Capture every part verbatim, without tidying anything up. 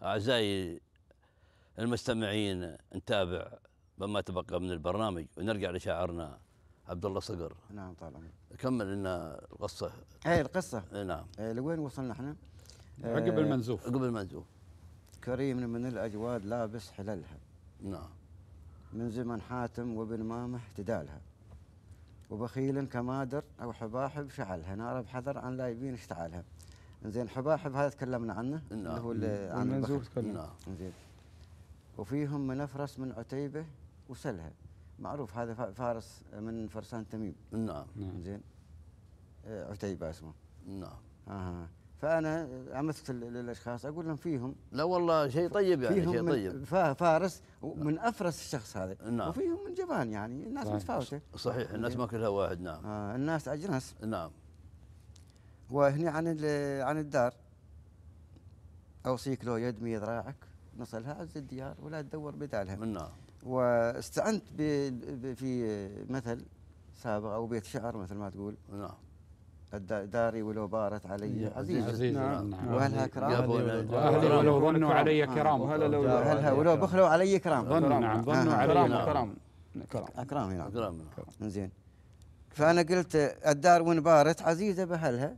أعزائي المستمعين، نتابع بما تبقى من البرنامج ونرجع لشاعرنا عبد الله صقر. نعم طال عمرك. كمل لنا القصة. اي القصة. نعم. لوين وصلنا احنا؟ عقب المنزوف. عقب المنزوف. كريم من الأجواد لابس حللها. نعم. من زمن حاتم وابن مامح تدالها. وبخيل كمادر أو حباحب شعلها، نار بحذر عن لا يبين اشتعلها. زين حباحب هذا تكلمنا عنه. نعم. اللي هو اللي عن المنزوف تكلم. نعم. زين. وفيهم منفرس من عتيبة وسلها، معروف هذا فارس من فرسان تميم. نعم. زين. عتيبة اسمه. نعم. آه. فأنا أمثل للأشخاص أقول لهم فيهم، لا والله شيء طيب يعني، فيهم شيء طيب. من فارس ومن أفرس الشخص هذا. نعم. وفيهم من جبان، يعني الناس صحيح. متفاوتة. صحيح، الناس ما كلها واحد. نعم. آه الناس أجناس. نعم. وهني عن عن الدار، أوصيك لو يدمي ذراعك نصلها عز الديار ولا تدور بدالها. نعم. واستعنت في مثل سابق أو بيت شعر مثل ما تقول. نعم. داري ولو بارت علي عزيز. عزيز. نعم. نعم. وأهلها كرام. وأهلي ولو ظنوا علي كرام. وأهلها ولو بخلوا علي كرام. ظنوا. نعم. ظنوا آه. علي نعم. كرام. كرام. أكرام. نعم. أكرم. زين. فأنا قلت الدار وين بارت عزيزة بأهلها.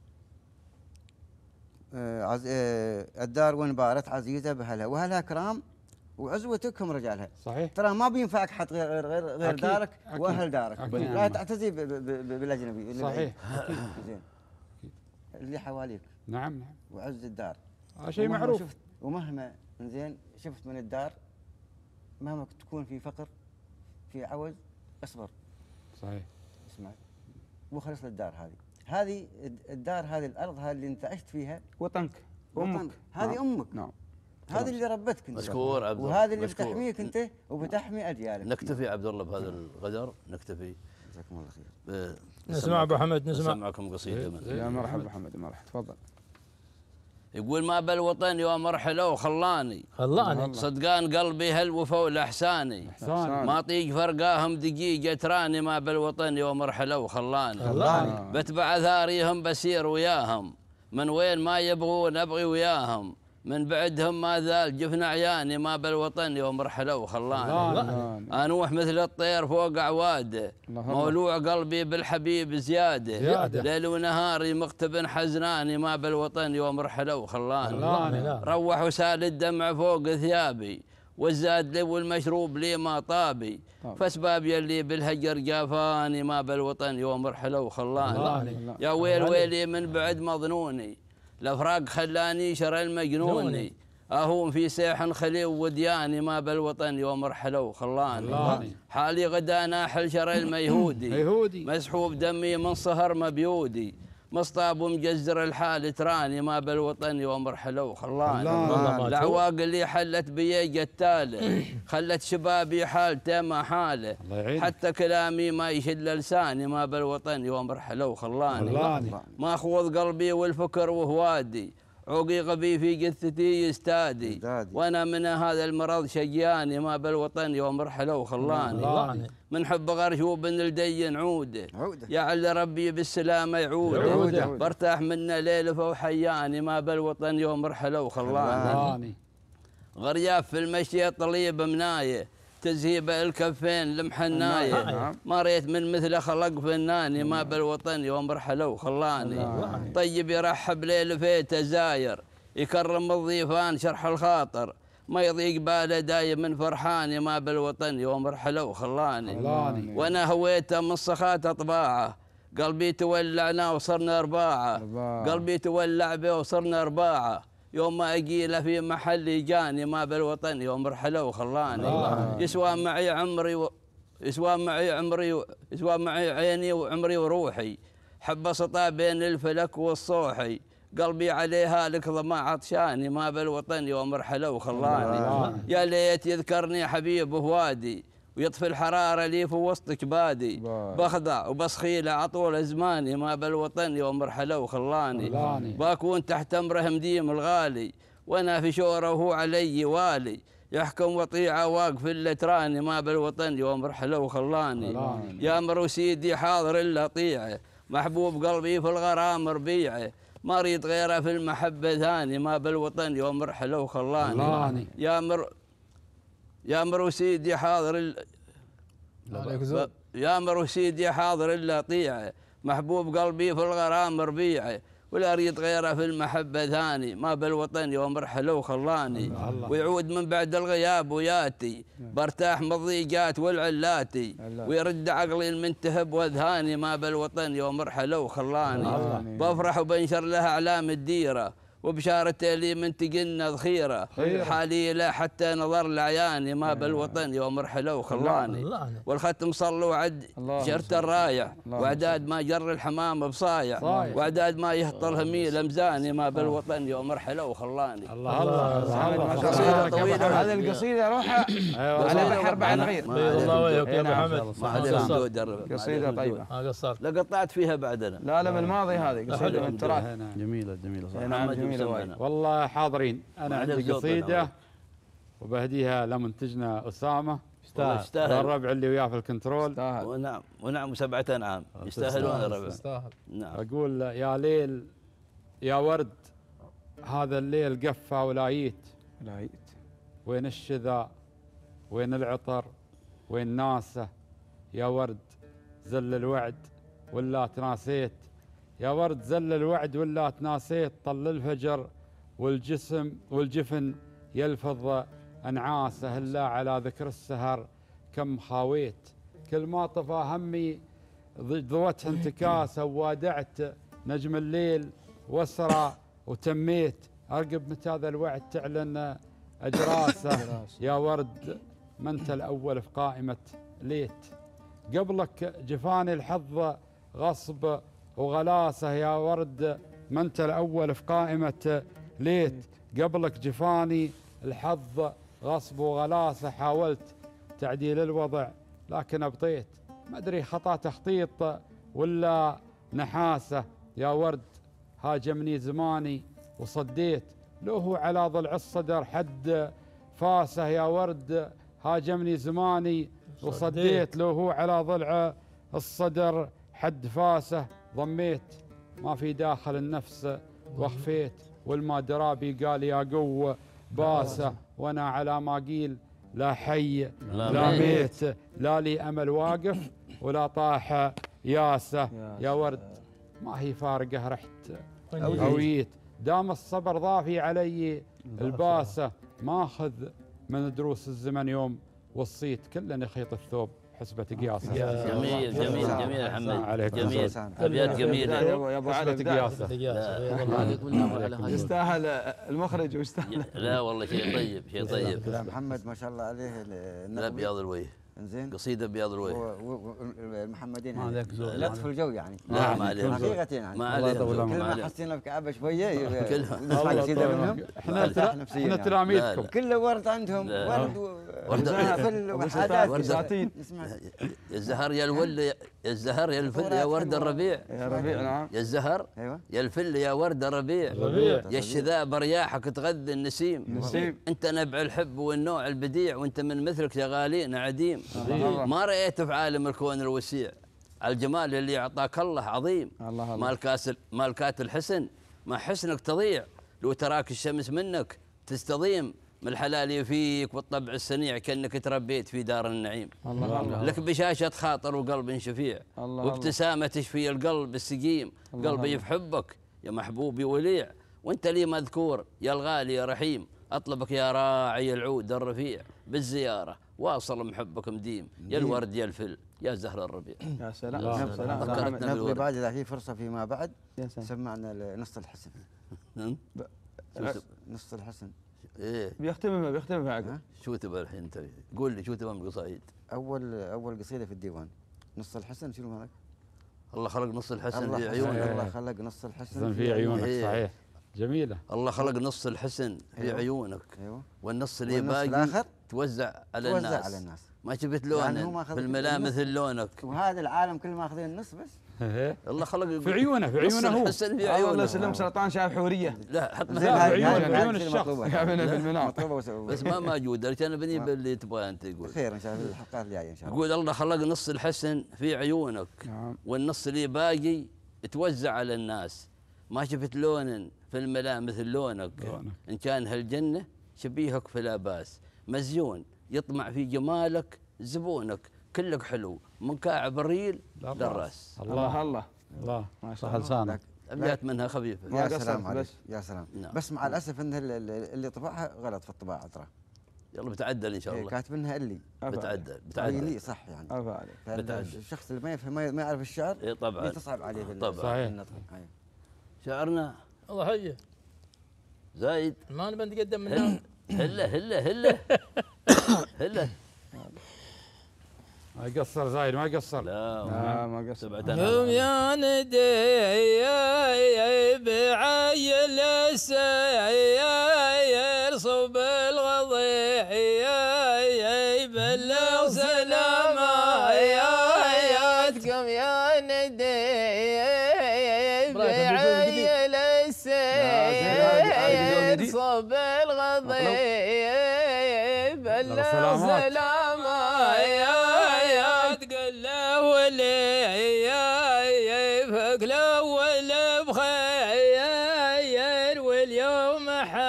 آه عز... آه الدار وين بارت عزيزة بأهلها وأهلها كرام وعزوتكم رجالها. صحيح. ترى ما بينفعك حط غير غير غير أكيد. دارك أكيد. واهل دارك. أكيد. لا تعتزي ب... ب... ب... بالاجنبي. صحيح. زين. اللي حواليك. نعم. نعم. وعز الدار. هذا شيء ومهما معروف. شفت ومهما زين شفت من الدار، مهما تكون في فقر في عوز اصبر. صحيح. اسمع وخلص للدار هذه. هذه الدار، هذه الارض، هذه اللي انت عشت فيها وطنك. وطنك. أمك. هذه نعم. امك. نعم. هذه اللي ربتك انت. مشكور عبد الله. وهذه اللي مشكور. بتحميك انت وبتحمي اجيالك. نكتفي عبد الله بهذا القدر، نكتفي. جزاكم الله خير. ب- نسمع ابو حمد. نسمع. نسمعكم قصيده من يا مرحبا محمد. مرحبا. تفضل. يقول ما بالوطن يوم مرحله وخلاني، خلاني صدقان قلبي هالوفا والاحساني، إحسان. ما طيق فرقاهم دقيقه تراني، ما بالوطن يوم مرحله وخلاني، خلاني بتبع اثاريهم بسير وياهم، من وين ما يبغون ابغي وياهم، من بعدهم ما زال جفن عياني، ما بالوطن يوم مرحله وخلاني، انوح مثل الطير فوق عواده، مولوع قلبي بالحبيب زياده، زيادة. ليل ونهاري مغتب حزناني، ما بالوطن يوم مرحله وخلاني، روح وسال الدمع فوق ثيابي، والزاد لي والمشروب لي ما طابي، فاسباب يلي بالهجر جافاني، ما بالوطن يوم مرحله وخلاني، يا ويل ويلي من بعد مظنوني، الافراق خلاني شر المجنوني، اهون في سيح خلي ودياني، ما بالوطن يوم مرحله وخلاني، حالي غدا ناحل شر الميهودي، مسحوب دمي من صهر مبيودي، مصطاب ومجزر الحال تراني، ما بالوطن يوم مرحله وخلاني، العواق اللي حلت بي جتاله، خلت شبابي حالته ما حاله، حتى كلامي ما يشل لساني، ما بالوطن يوم مرحله وخلاني، ما خوض قلبي والفكر وهوادي، عوقي غبي في جثتي يستادي، وانا من هذا المرض شجاني، ما بالوطن يوم مرحله وخلاني، من حب غرشوب الدين عوده، يعل ربي بالسلامه يعوده، برتاح منا ليل فوحياني، ما بالوطن يوم مرحله وخلاني، غرياف في المشي طليب منايه، تزهيب الكفين لمحنايه، ما ريت من مثله خلق فناني، ما بالوطن يوم مرحله وخلاني، طيب يرحب ليل فيته زاير، يكرم الضيفان شرح الخاطر، ما يضيق باله دايم من فرحاني، ما بالوطن يوم مرحله وخلاني، وانا هويته من صخات اطباعه، قلبي تولعنا وصرنا ارباعه، قلبي تولع به وصرنا ارباعه، يوم ما اجيله في محل جاني، ما بالوطن يوم مرحله وخلاني، يسوى معي عمري و... يسوى معي عمري و... يسوى معي عيني وعمري وروحي، حب سطا بين الفلك والصوحي، قلبي عليها لك ضما عطشاني، ما بالوطن يوم مرحله وخلاني، يا ليت يذكرني حبيب هوادي، ويطفي الحرارة لي في وسط كبادي، بخضع وبسخيله عطول زماني، ما بالوطن يوم مرحله وخلاني، باكون تحت امره مديم الغالي، وانا في شوره وهو علي والي، يحكم وطيعه واقف الا تراني، ما بالوطن يوم مرحله وخلاني، يا امر سيدي حاضر الا طيعه، محبوب قلبي في الغرام ربيعه، ما اريد غيره في المحبة ثاني، ما بالوطن يوم رحله وخلاني. يا مر يا مر سيدي حاضر ال... يا مر سيدي حاضر الا طيعه، محبوب قلبي في الغرام ربيعه، ولا اريد غيره في المحبة ثاني، ما بالوطن يوم رحله وخلاني. ويعود من بعد الغياب وياتي، برتاح من الضيقات والعلاتي، ويرد عقلي المنتهب واذهاني، ما بالوطن يوم رحله وخلاني. بفرح وبنشر لها اعلام الديره، وبشارته لي من تقلنا ذخيره، حالي لا حتى نظر لعياني، ما بالوطن يوم رحله وخلاني. والختم صلوا عد جرت الرايع، واعداد ما جر الحمام بصايع، واعداد ما يهطل هميل امزاني، ما بالوطن يوم رحله وخلاني. الله الله قصيده طويله. هذه القصيده روحها على بحر بعد غير. الله وياك يا ابو حمد. ما عليك قصيده طيبه. ما قصرت. لا قطعت فيها بعدنا. لا لا من الماضي هذه قصيده من التراث. جميله جميله. نعم جميله وايد. والله حاضرين. انا عندي قصيده وبهديها لمنتجنا اسامه، يستاهل الربع اللي وياه في الكنترول. ونعم ونعم سبعة انعام يستاهلون الربع. يستاهل. نعم. اقول يا ليل يا ورد، هذا الليل قفى ولايت، لايت وين الشذا وين العطر وين ناسه، يا ورد زل الوعد ولا تناسيت، يا ورد زل الوعد ولا تناسيت، طل الفجر والجسم والجفن يلفظ انعاسه، الا على ذكر السهر كم خاويت، كل ما طفى همي ضوتها انتكاسه، ووادعت نجم الليل واسرى وتميت، ارقب متى هذا الوعد تعلن اجراسه، يا ورد ما انت الاول في قائمه ليت، قبلك جفاني الحظ غصب وغلاسه، يا ورد ما انت الاول في قائمه ليت، قبلك جفاني الحظ غصب وغلاسه، حاولت تعديل الوضع لكن ابطيت، ما ادري خطا تخطيط ولا نحاسه، يا ورد هاجمني زماني وصديت، لو هو على ضلع الصدر حد فاسه، يا ورد هاجمني زماني وصديت، لو هو على ضلع الصدر حد فاسه، ضميت ما في داخل النفس وخفيت، والما درابي قال يا قوه باسه، وانا على ما قيل لا حي لا ميت، لا لي امل واقف ولا طاح ياسه، يا ورد ما هي فارقه رحت هويت، دام الصبر ضافي علي الباسه، ما اخذ من دروس الزمن يوم وصيت، كل نخيط الثوب حسبة قياسه. جميل جميل جميل يا محمد، جميل ابيات جميله يا ابو علي قياسه. يستاهل المخرج ويستاهل. لا والله شيء طيب شيء طيب. محمد ما شاء الله عليه لا بياض الوجه. انزين قصيده بياض الوجه. المحمدين لطف الجو يعني. لا ما عليه حقيقة يعني. ما عليه كل ما حسينا بكعبة شوية نسمع كلهم قصيدة منهم. احنا احنا تلاميذكم. كل ورد عندهم ورد وفل وحادات وساتين. يا الزهر يا الول يا الزهر يا الفل يا ورد الربيع. يا ربيع نعم. يا الزهر يا الفل يا ورد الربيع. يا الشذاب رياحك تغذي النسيم. نسيم. انت نبع الحب والنوع البديع، وانت من مثلك يا غالينا عديم. ما رأيته في عالم الكون الوسيع، الجمال اللي أعطاك الله عظيم. الله مال كاس مالكات الحسن ما حسنك تضيع، لو تراك الشمس منك تستضيم، من الحلال فيك والطبع السنيع كأنك تربيت في دار النعيم. الله الله. لك بشاشة خاطر وقلب شفيع، وابتسامة تشفي القلب السقيم، قلبي في حبك يا محبوبي وليع، وانت لي مذكور يا الغالي يا رحيم، أطلبك يا راعي العود الرفيع بالزيارة، واصل محبك مديم، يا الورد يا الفل يا زهر الربيع. يا سلام يا سلام. نبغي بعد إذا في فرصة فيما بعد سمعنا نص الحسن. نص الحسن. ايه بيختمها بيختمها عقب. شو تبغى الحين انت؟ قول لي شو تبغى من القصايد؟ اول اول قصيده في الديوان نص الحسن. شنو هذا؟ الله خلق نص الحسن الله في عيونك. الله خلق نص الحسن في عيونك. صحيح جميلة. الله خلق نص الحسن في أيوة. عيونك. ايوه. والنص اللي باقي توزع على توزع الناس. على الناس. ما شفت لونه في الملامس لونك. وهذا العالم كل ما اخذين النص بس. الله خلق في عيونه في عيونه هو. الحسن في عيونه. الله يسلمك سرطان شاف حوريه. لا حط في عيون عيون الشخص. في المنام. بس ما موجود، انا بني باللي تبغى انت تقول. خير ان شاء الله الحلقات الجايه ان شاء الله. يقول الله خلق نص الحسن في عيونك. نعم. والنص اللي باقي توزع على الناس. ما شفت لون في الملامح لونك، إن كان هالجنة شبيهك في لاباس، مزيون يطمع في جمالك زبونك، كلك حلو من كاعب الريل للراس. الله الله الله ما صح شاء الله. لسانك. أبيات منها خفيفة. يا قصرت سلام عليك بس. يا سلام. نعم. بس مع الاسف ان ال- ال- اللي طبعها غلط في الطباعه ترى. يلا بتعدل إن شاء إيه، الله. كاتبينها اللي بتعدل لي بتعدل. صح يعني. عفا عليك. بتعدل. الشخص اللي ما يفهم ما ما يعرف الشعر إيه طبعا. تصعب عليه بال- طبعا. صحيح. بالنطق. أي. شعرنا الله حيه زايد. ما نبي نتقدم منه. هلا هلا هلا هلا. ما يقصر زايد ما يقصر. لا لا ما قصر. سبعة يوم آلاف. يا ندي بعيل السير صوب الغضيع بلغ سلاماتكم يا ندي بعيل السير صوب الغضيع بلغ سلامات قل له ولي فك الاول بخير واليوم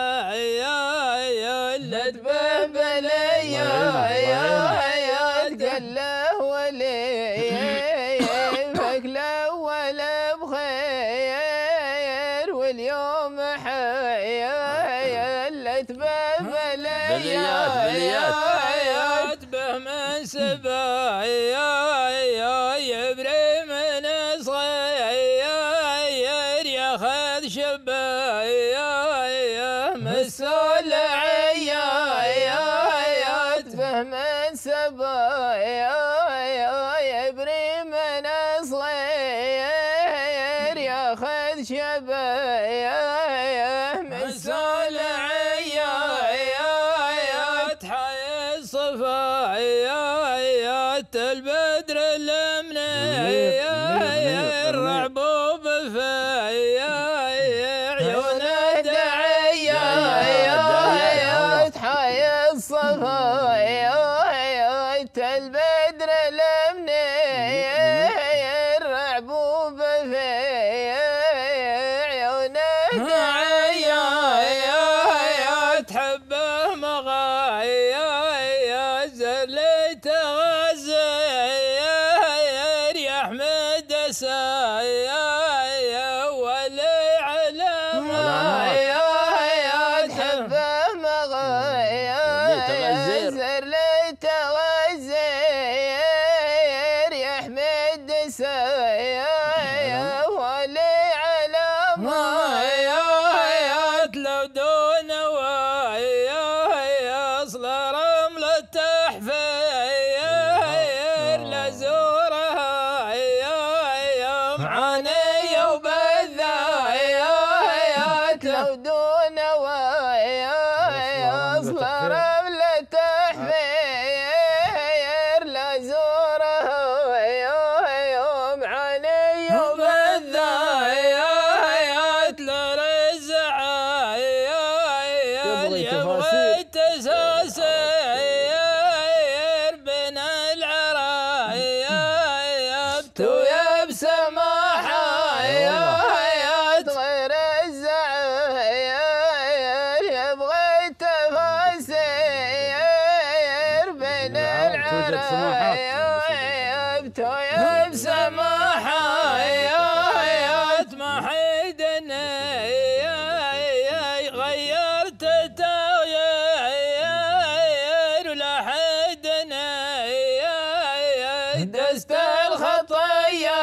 حيا لدبه بلي قل له ولي فك الاول بخير واليوم حيا لدبه بلي بليات بليات. به من سبايا يبري من صغير ياخذ شبايا مسول عيايات به من سبايا يبري من صغير ياخذ شبايا مسول عيايات حي الصفايات البدر المنية الرعبوب فيا عيون الدعيات حي الصفايات البدر المنية الرعبوب فيا عيون الدعيات حبه مغايا زليت غزير يا احمد سايا ولي علامات حبه مغايا زليت غزير يا احمد سايا ولي علامات لو دون وايا اصل رمل التحفير لزورها يا معاني وبالذايات لو دون وايا اصل رمل التحفير لزورها يا معاني وبالذايات لرزعايا يبغي تساسير بين العرايا بتو بسماحة غير الزعاير يبغي تفاسير بين العرايا بتو بسماحة ما حد غيرت تغيير ولا حد دست الخطايا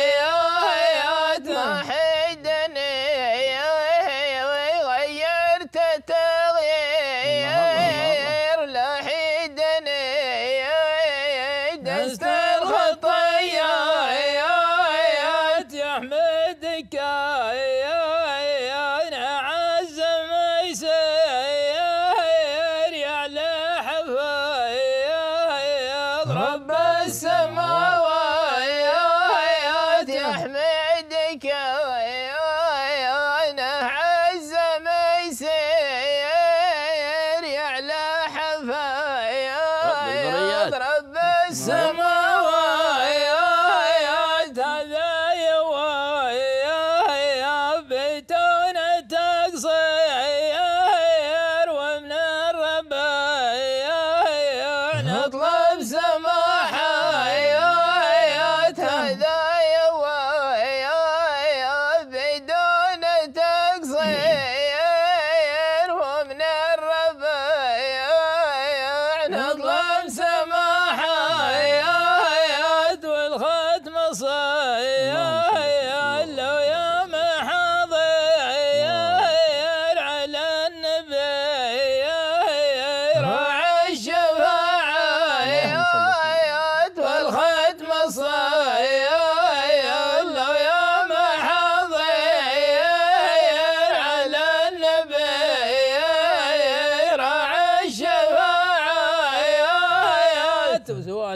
ما حد غيرت تغيير لا حد دست الخطايا يا احمدك انا عز ما يسير يعلى حفايا رب السماوات يا احمدك انا عز ما يسير يعلى حفايا رب السماوات هذا يوايا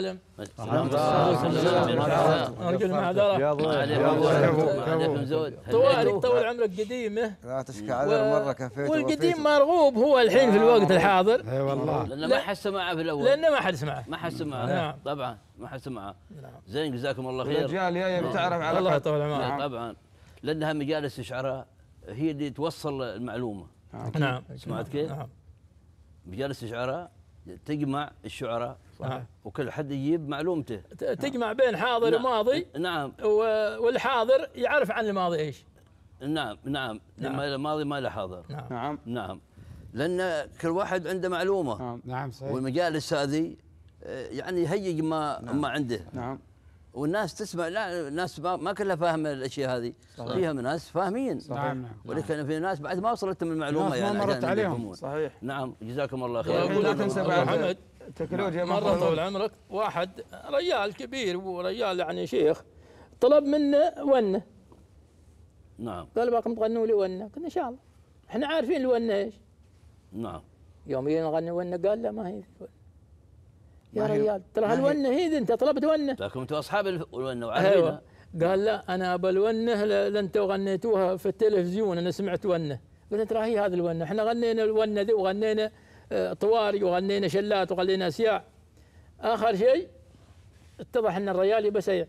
العالم ارجل معذره يا طوالك طول عمرك قديمه لا تشكى عذر مره كفيت والقديم مرغوب هو الحين في الوقت الحاضر. اي والله لانه ما حد سمعه في الاول، لانه ما حد سمعه ما حد سمعه نعم. طبعا ما حد سمعه. زين جزاكم الله خير. الرجال جاي بتعرف على الله يطول عمرك. طبعا لانها مجالس الشعراء هي اللي توصل المعلومه. نعم سمعت كيف؟ نعم. مجالس الشعراء تجمع الشعراء نعم. وكل حد يجيب معلومته، تجمع بين حاضر نعم. وماضي. نعم. والحاضر يعرف عن الماضي ايش. نعم نعم نعم. الماضي ما له حاضر. نعم نعم نعم لان كل واحد عنده معلومه. نعم نعم صحيح. والمجالس هذه يعني يهيج ما نعم. ما عنده. نعم والناس تسمع. لا الناس ما, ما كلها فاهمه الاشياء هذه. صحيح. فيها من ناس فاهمين. نعم نعم. ولكن في ناس بعد ما وصلتهم المعلومه ناس ما يعني مرت عشان عليهم. يفهمون. صحيح. نعم جزاكم الله خير. والحين لا تنسى بعد محمد التكنولوجيا مرة طول عمرك واحد رجال كبير ورجال يعني شيخ طلب منه ونه. نعم. قال باكم تغنوا لي ونه. قلنا ان شاء الله احنا عارفين الونه ايش. نعم. يوم جينا نغني ونه قال لا ما هي يا ما هي- رجال ترى ما هي- هالونه هي ذي انت طلبت ونه. لكن انتم اصحاب الونه ايوه وعارفينها. قال لا انا ابى الونه ل- انتم غنيتوها في التلفزيون انا سمعت ونه. قلنا ترى هي هذه الونه احنا غنينا الونه ذي وغنينا آه، طواري وغنينا شلات وغنينا اسياع. اخر شيء اتضح ان الرجال يبى سيع.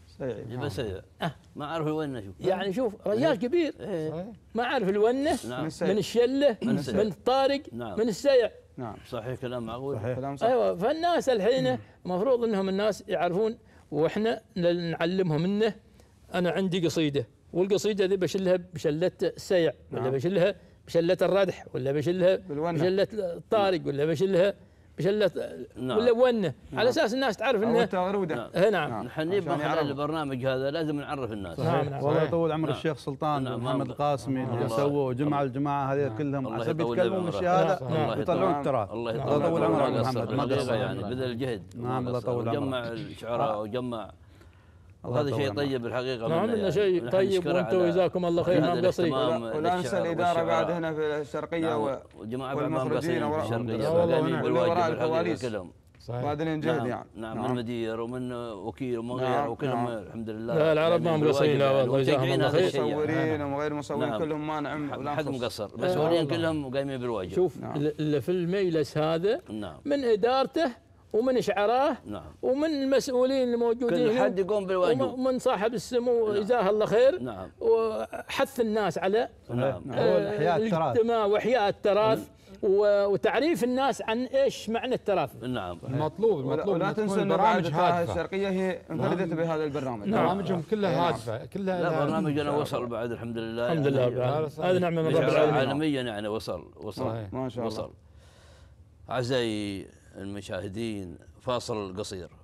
يبقى سيء. ما اعرف الونه شوف. يعني شوف رجال كبير إيه. ما عارف الونه نعم. من الشله من السيع. من الطارق نعم. من السيع. نعم صحيح كلام معقول. صحيح. كلام صح. ايوه فالناس الحين المفروض انهم الناس يعرفون واحنا نعلمهم منه. انا عندي قصيده والقصيده ذي بشلها بشله السيع ولا نعم. بشلها بشله الردح ولا بشلها بالونة. بشله الطارق ولا بشلها بشله نعم. ولا ونه نعم. على اساس الناس تعرف او انه التغروده. نعم. إيه نعم نعم. نحن نبغى عشان خلال يعرفوا. البرنامج هذا لازم نعرف الناس. نعم نعم والله يطول عمر نعم. الشيخ سلطان نعم. محمد نعم. القاسمي الله. اللي سووا وجمع الجماعه هذول كلهم الله عشان يطول يتكلموا عمره. بالشهاده نعم. ويطلعون التراث. الله نعم. يطول الله يطول عمرك. عمرك ما محمد، قصر. ما الحقيقة قصر. يعني بذل الجهد. نعم، الله يطول عمرك. وجمع الشعراء وجمع الله وهذا يطول شيء عمرك. طيب الحقيقه. نعم منه انه يعني. شيء ونحن طيب نشكره وانتم على جزاكم الله خير. هذا نعم قصري الاهتمام ولا ننسى للشعر الاداره والشعراء. بعد هنا في الشرقيه نعم. و- وجماعه والمخرجين والمخرجين في ورا- الشرقيه لا والله قايمين ونعم. واللي وراء بالواجب الحقيقه الكواليس. كلهم. صحيح. باذلين جهد نعم. يعني. نعم من مدير ومن وكيل ومن غير نعم. وكلهم نعم. الحمد لله. لا، العرب ما هم مقصرين. لا والله والله جزاهم الله خير. مصورين وغير مصورين نعم. كلهم ما نعم ولا ما حد نخص. مقصر آه، مسؤولين والله. كلهم قايمين بالواجب. شوف نعم. اللي في المجلس هذا نعم. من ادارته ومن شعراه نعم. ومن المسؤولين الموجودين كل هنا حد يقوم بالواجب. ومن صاحب السمو نعم. جزاه الله خير. نعم. وحث الناس على نعم. آه، إحياء التراث. الاجتماع واحياء التراث و- وتعريف الناس عن ايش معنى التراث. نعم. المطلوب ولا, المطلوب ولا إن تكون تنسى انه بعد برامج القاهره هادفه. الشرقيه هي انفردت بهذا البرنامج. نعم. برامجهم كلها نعم. هادفه كلها لا لها- برنامجنا وصل بعد الحمد لله. الحمد لله رب يعني العالمين. صحيح. هذه نعمه من رب الشعراء العالمين. عالميا يعني وصل وصل صحيح. ما شاء الله. وصل. أعزائي المشاهدين فاصل قصير.